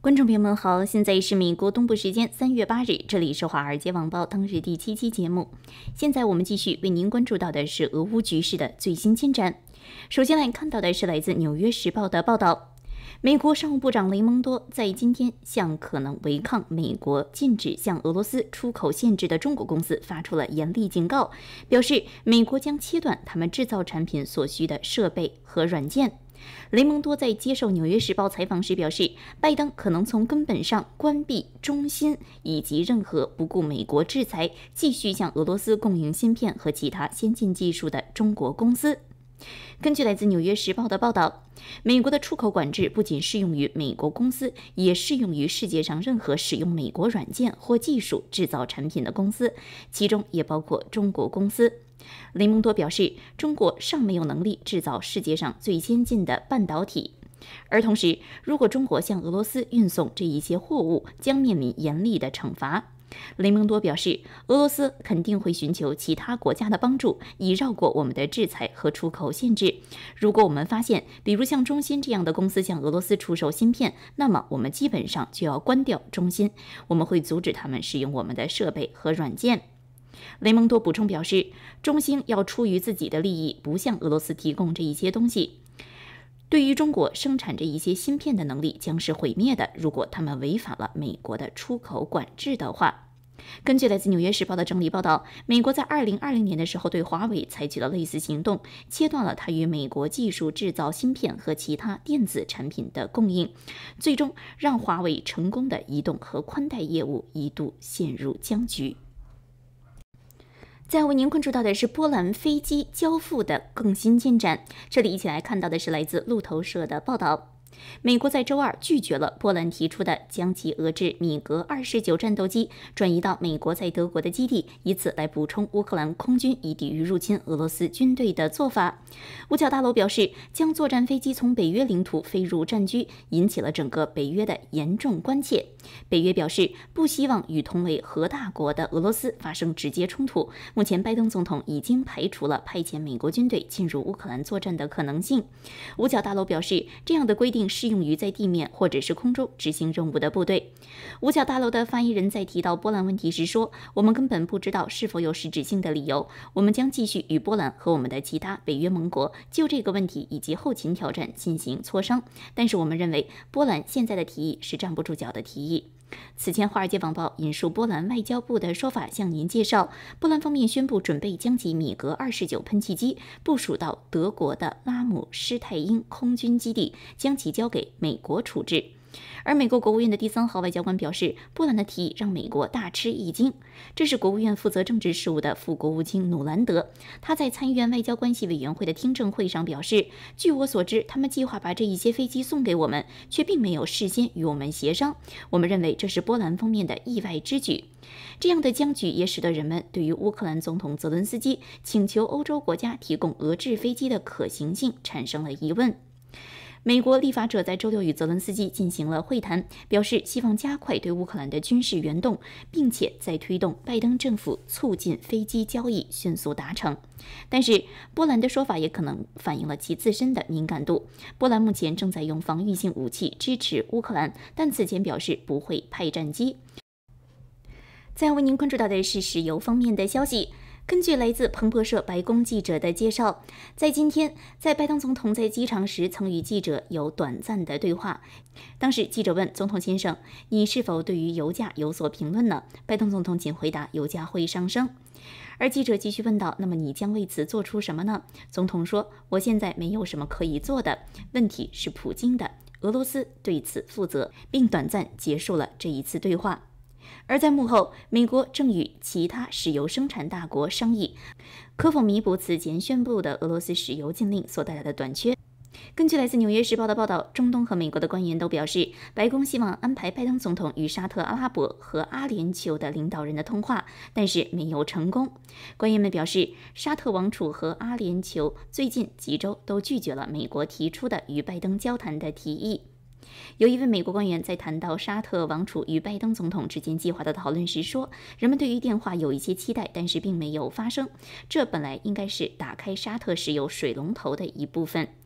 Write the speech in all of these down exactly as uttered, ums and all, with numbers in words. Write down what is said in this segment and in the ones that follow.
观众朋友们好，现在是美国东部时间三月八日，这里是华尔街网报当日第七期节目。现在我们继续为您关注到的是俄乌局势的最新进展。首先来看到的是来自《纽约时报》的报道，美国商务部长雷蒙多在今天向可能违抗美国禁止向俄罗斯出口限制的中国公司发出了严厉警告，表示美国将切断他们制造产品所需的设备和软件。雷蒙多在接受《纽约时报》采访时表示，拜登可能从根本上关闭中芯以及任何不顾美国制裁、继续向俄罗斯供应芯片和其他先进技术的中国公司。根据来自《纽约时报》的报道，美国的出口管制不仅适用于美国公司，也适用于世界上任何使用美国软件或技术制造产品的公司，其中也包括中国公司。雷蒙多表示，中国尚没有能力制造世界上最先进的半导体，而同时，如果中国向俄罗斯运送这一些货物，将面临严厉的惩罚。雷蒙多表示，俄罗斯肯定会寻求其他国家的帮助，以绕过我们的制裁和出口限制。如果我们发现，比如像中芯这样的公司向俄罗斯出售芯片，那么我们基本上就要关掉中芯，我们会阻止他们使用我们的设备和软件。雷蒙多补充表示，中芯要出于自己的利益，不向俄罗斯提供这一些东西。对于中国生产这一些芯片的能力将是毁灭的，如果他们违反了美国的出口管制的话。根据来自《纽约时报》的整理报道，美国在二零二零年的时候对华为采取了类似行动，切断了它与美国技术制造芯片和其他电子产品的供应，最终让华为成功的移动和宽带业务一度陷入僵局。再为您关注到的是波兰飞机交付的更新进展，这里一起来看到的是来自路透社的报道。美国在周二拒绝了波兰提出的将其俄制米格二十九战斗机转移到美国在德国的基地，以此来补充乌克兰空军以抵御入侵俄罗斯军队的做法。五角大楼表示，将作战飞机从北约领土飞入战区，引起了整个北约的严重关切。北约表示，不希望与同为核大国的俄罗斯发生直接冲突。目前，拜登总统已经排除了派遣美国军队进入乌克兰作战的可能性。五角大楼表示，这样的规定适用于在地面或者是空中执行任务的部队。五角大楼的发言人在提到波兰问题时说，我们根本不知道是否有实质性的理由，我们将继续与波兰和我们的其他北约盟国就这个问题以及后勤挑战进行磋商，但是我们认为波兰现在的提议是站不住脚的提议。此前，《华尔街网报》引述波兰外交部的说法向您介绍，波兰方面宣布准备将其米格二十九喷气机部署到德国的拉姆施泰因空军基地，将其交给美国处置。而美国国务院的第三号外交官表示，波兰的提议让美国大吃一惊。这是国务院负责政治事务的副国务卿努兰德，他在参议院外交关系委员会的听证会上表示，据我所知，他们计划把这一些飞机送给我们，却并没有事先与我们协商。我们认为这是波兰方面的意外之举。这样的僵局也使得人们对于乌克兰总统泽伦斯基请求欧洲国家提供俄制飞机的可行性产生了疑问。美国立法者在周六与泽伦斯基进行了会谈，表示希望加快对乌克兰的军事援动，并且在推动拜登政府促进飞机交易迅速达成。但是，波兰的说法也可能反映了其自身的敏感度。波兰目前正在用防御性武器支持乌克兰，但此前表示不会派战机。再为您关注到的是石油方面的消息。根据来自彭博社白宫记者的介绍，在今天，在拜登总统在机场时曾与记者有短暂的对话。当时记者问总统先生，你是否对于油价有所评论呢？拜登总统仅回答油价会上升。而记者继续问道，那么你将为此做出什么呢？总统说，我现在没有什么可以做的，问题是普京的，俄罗斯对此负责，并短暂结束了这一次对话。而在幕后，美国正与其他石油生产大国商议，可否弥补此前宣布的俄罗斯石油禁令所带来的短缺。根据来自《纽约时报》的报道，中东和美国的官员都表示，白宫希望安排拜登总统与沙特阿拉伯和阿联酋的领导人的通话，但是没有成功。官员们表示，沙特王储和阿联酋最近几周都拒绝了美国提出的与拜登交谈的提议。有一位美国官员在谈到沙特王储与拜登总统之间计划的讨论时说，人们对于电话有一些期待，但是并没有发生。这本来应该是打开沙特石油水龙头的一部分。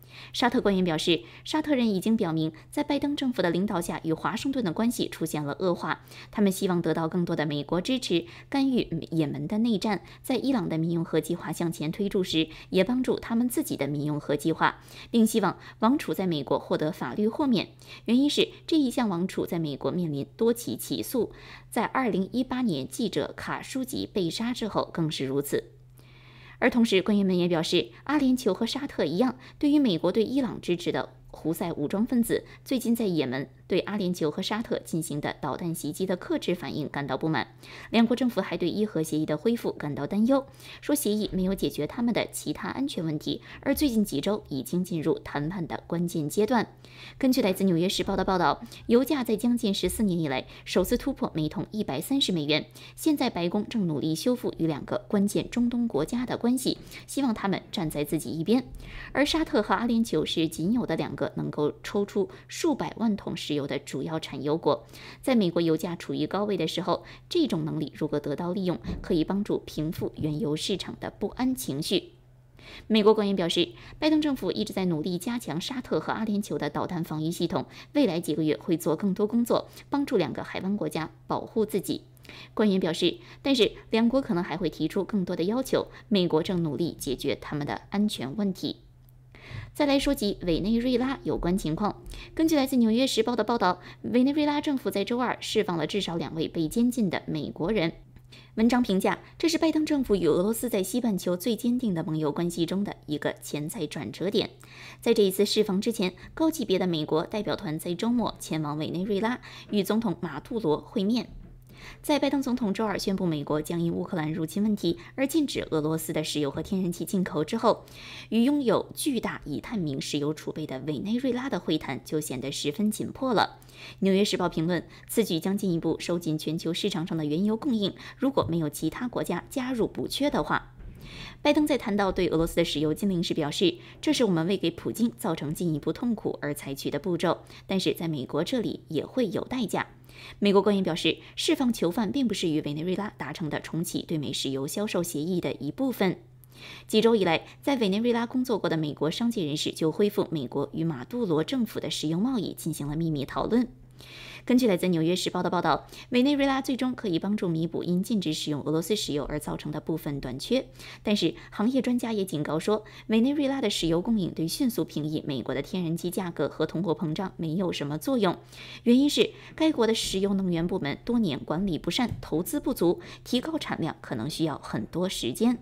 沙特官员表示，沙特人已经表明，在拜登政府的领导下，与华盛顿的关系出现了恶化。他们希望得到更多的美国支持，干预也门的内战，在伊朗的民用核计划向前推进时，也帮助他们自己的民用核计划，并希望王储在美国获得法律豁免。原因是这一项王储在美国面临多起起诉，在二零一八年记者卡舒吉被杀之后更是如此。而同时，官员们也表示，阿联酋和沙特一样，对于美国对伊朗支持的胡塞武装分子最近在也门对阿联酋和沙特进行的导弹袭击的克制反应感到不满。两国政府还对伊核协议的恢复感到担忧，说协议没有解决他们的其他安全问题，而最近几周已经进入谈判的关键阶段。根据来自《纽约时报》的报道，油价在将近十四年以来首次突破每桶一百三十美元。现在白宫正努力修复与两个关键中东国家的关系，希望他们站在自己一边。而沙特和阿联酋是仅有的两个能够抽出数百万桶石油的主要产油国。在美国油价处于高位的时候，这种能力如果得到利用，可以帮助平复原油市场的不安情绪。美国官员表示，拜登政府一直在努力加强沙特和阿联酋的导弹防御系统，未来几个月会做更多工作，帮助两个海湾国家保护自己。官员表示，但是两国可能还会提出更多的要求，美国正努力解决他们的安全问题。再来说及委内瑞拉有关情况。根据来自《纽约时报》的报道，委内瑞拉政府在周二释放了至少两位被监禁的美国人。文章评价，这是拜登政府与俄罗斯在西半球最坚定的盟友关系中的一个潜在转折点。在这一次释放之前，高级别的美国代表团在周末前往委内瑞拉与总统马杜罗会面。在拜登总统周二宣布美国将因乌克兰入侵问题而禁止俄罗斯的石油和天然气进口之后，与拥有巨大已探明石油储备的委内瑞拉的会谈就显得十分紧迫了。纽约时报评论，此举将进一步收紧全球市场上的原油供应，如果没有其他国家加入补缺的话。拜登在谈到对俄罗斯的石油禁令时表示，这是我们为给普京造成进一步痛苦而采取的步骤，但是在美国这里也会有代价。美国官员表示，释放囚犯并不是与委内瑞拉达成的重启对美石油销售协议的一部分。几周以来，在委内瑞拉工作过的美国商界人士就恢复美国与马杜罗政府的石油贸易进行了秘密讨论。根据来自《纽约时报》的报道，委内瑞拉最终可以帮助弥补因禁止使用俄罗斯石油而造成的部分短缺，但是行业专家也警告说，委内瑞拉的石油供应对迅速平抑美国的天然气价格和通货膨胀没有什么作用。原因是该国的石油能源部门多年管理不善，投资不足，提高产量可能需要很多时间。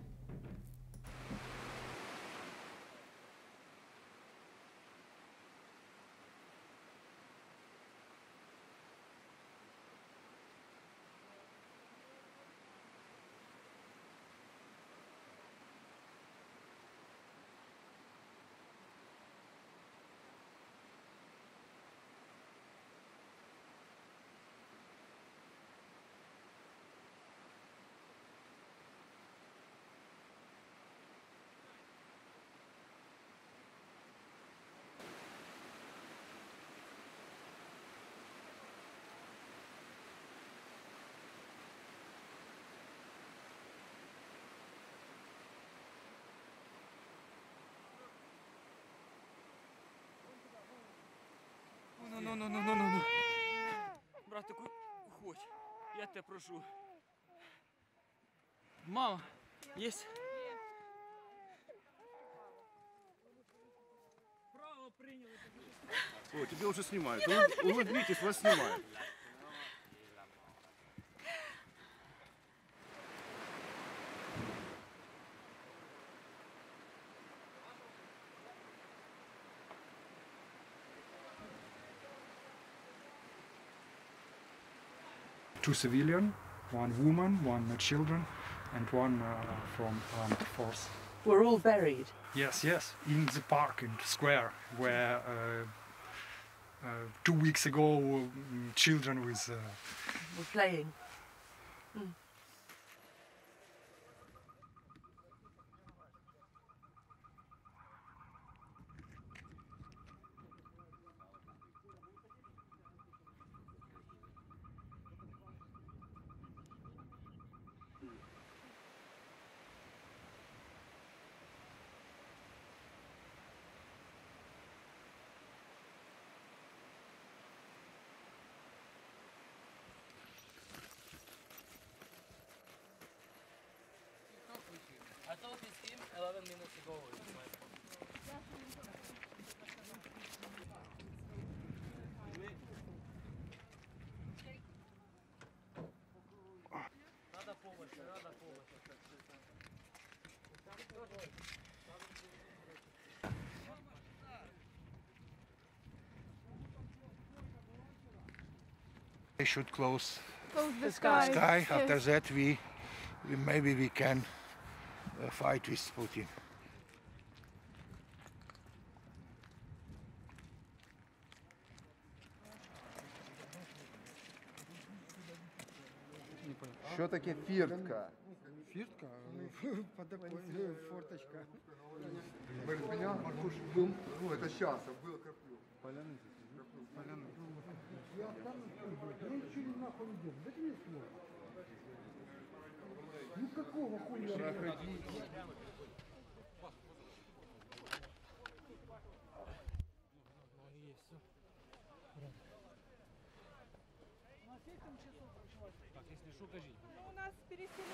Ну, ну, ну, ну, ну, ну. Братику, уходь. Я тебя прошу. Мама, есть? Право приняли. О, тебя уже снимают. Улы- Улыбнитесь, вас снимают. Two civilian, one woman, one children, and one uh, from armed force. We're all buried. Yes, yes, in the park, in the square, where uh, uh, two weeks ago mm, children with. Uh, We're playing. Mm. They should close Close the sky. sky. Yes. After that, we, we maybe we can uh, fight with Putin. Що таке фіртка? Фиртка, подоконник, форточка. Меня, был, ну это сейчас, а было краплю. Ну какого хуя? Так, если что, кажите. У нас переселение.